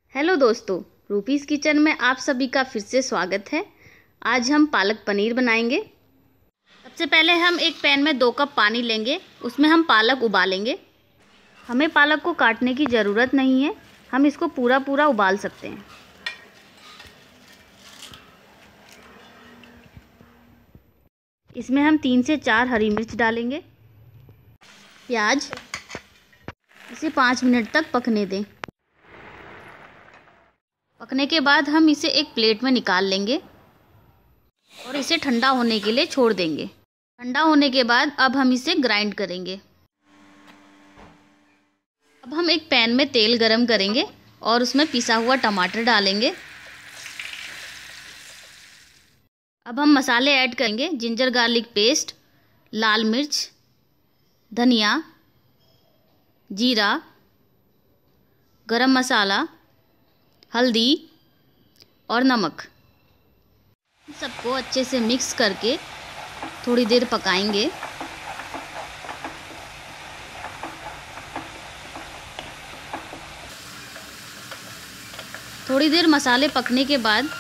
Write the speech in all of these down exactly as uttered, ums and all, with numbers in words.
Hello दोस्तों, rupees kitchen में आप सभी का फिर से स्वागत है। आज हम पालक पनीर बनाएंगे। सबसे पहले हम एक पैन में दो कप पानी लेंगे, उसमें हम पालक उबालेंगे। हमें पालक को काटने की ज़रूरत नहीं है, हम इसको पूरा पूरा उबाल सकते हैं। इसमें हम तीन से चार हरी मिर्च डालेंगे। प्याज, इसे पाँच मिनट तक पकने दें। पकने के बाद हम इसे एक प्लेट में निकाल लेंगे और इसे ठंडा होने के लिए छोड़ देंगे। ठंडा होने के बाद अब हम इसे ग्राइंड करेंगे। अब हम एक पैन में तेल गरम करेंगे और उसमें पिसा हुआ टमाटर डालेंगे। अब हम मसाले ऐड करेंगे। जिंजर गार्लिक पेस्ट, लाल मिर्च, धनिया, जीरा, गरम मसाला, हल्दी और नमक। सबको अच्छे से मिक्स करके थोड़ी देर पकाएंगे। थोड़ी देर मसाले पकने के बाद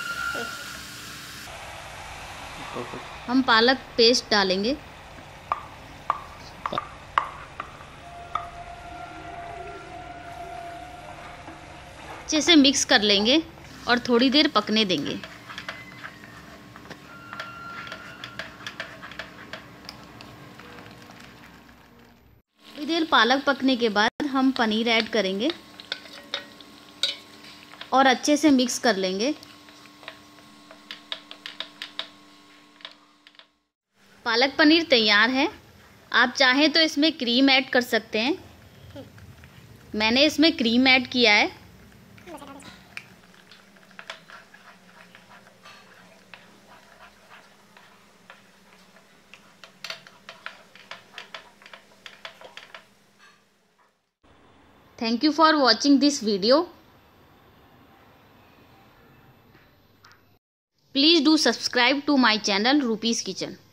हम पालक पेस्ट डालेंगे। अच्छे से मिक्स कर लेंगे और थोड़ी देर पकने देंगे। थोड़ी देर पालक पकने के बाद हम पनीर ऐड करेंगे और अच्छे से मिक्स कर लेंगे। पालक पनीर तैयार है। आप चाहें तो इसमें क्रीम ऐड कर सकते हैं। मैंने इसमें क्रीम ऐड किया है। Thank you for watching this video. Please do subscribe to my channel Rupees Kitchen.